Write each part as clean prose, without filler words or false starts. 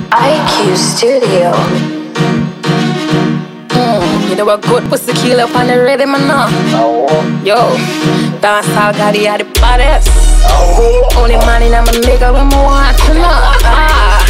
IQ Studio. You know what good pussy kill up on the rhythm or not? Yo, dance all got the baddest. Only man in my nigga when I want to know.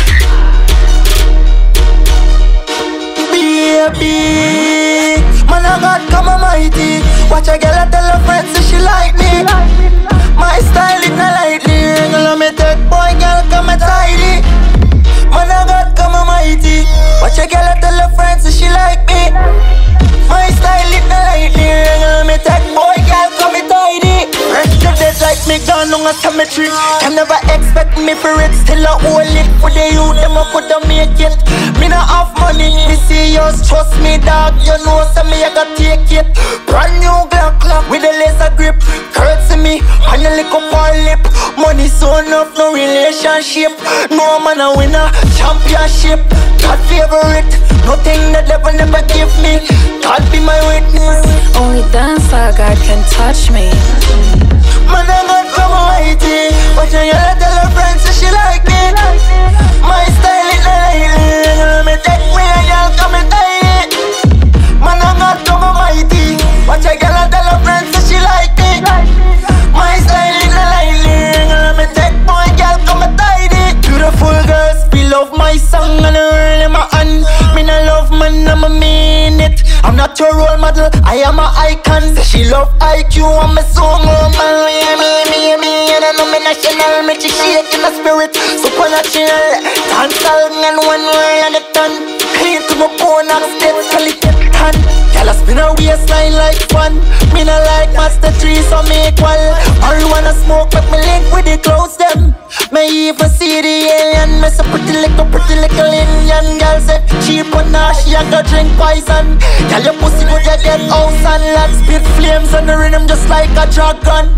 Baby, man I got come almighty. Watch a girl tell her friends say she like me. My style it not lightly. Girl me take boy girl come and tidy. Man I got come almighty. Watch a girl tell her friends say she like me. My style it not lightly. Girl me take boy girl come and tidy. Rest the dead like me gone on a cemetery. Can never expect me for it. Still a hold it for the youth. Them a coulda make it. Me not have money. Me see yours. Trust me dog. You know so me I got take it. Brand new Glock clock with a laser grip. Curtsy me and a lick up our lip. Money so enough no relationship. No man a winner championship. God favorite. Nothing that never give me. God be my witness. Only dancer God can touch me. Man I got come almighty. Watch a girl tell her friends say she like me. My style is not lightly. Me take me a girl come and tie it. Man I got come almighty. Watch a girl tell her friends say she like me. My style is not lightly. Me take boy girl come and tie it. Beautiful girls feel love my song and earn in my hand. Me no love man I'ma mean it. I'm not your role model, I am a icon. She love IQ, I'm a song man. Me, and I know me national. Me she shaking the spirit, supernatural. Dancehall and one world at a ton. Clean to my bone and step skeleton. Y'all spin a waistline like fun. Me no like Master 3, so me equal. Marijuana smoke, but me link with the clothes them. Me even see the alien. Me so pretty little Indian girl say cheap and now she a go drink poison. Girl your pussy good you get house and land. Spit flames on the rhythm just like a dragon.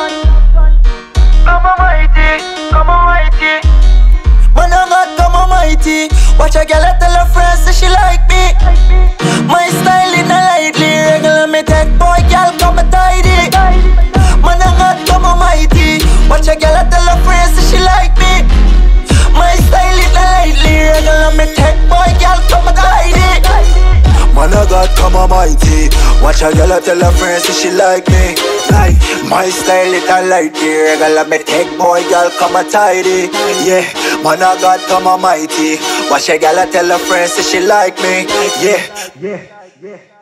Come almighty, come almighty. Man I got come almighty. Watch a girl tell her friends say she like me. My style is not lightly. Regular me take boy girl come and tidy. Man I got come almighty. Watch a girl tell her friends say she like me. My style is not lightly. Regular me take boy girl come and tidy. Man I got come almighty. Watch a girl tell her friends say she like me. Like my style it not lightly. Regular me take boy girl come and tidy. Yeah, man I got come almighty. Watch a girl tell her friends say she like me. Yeah.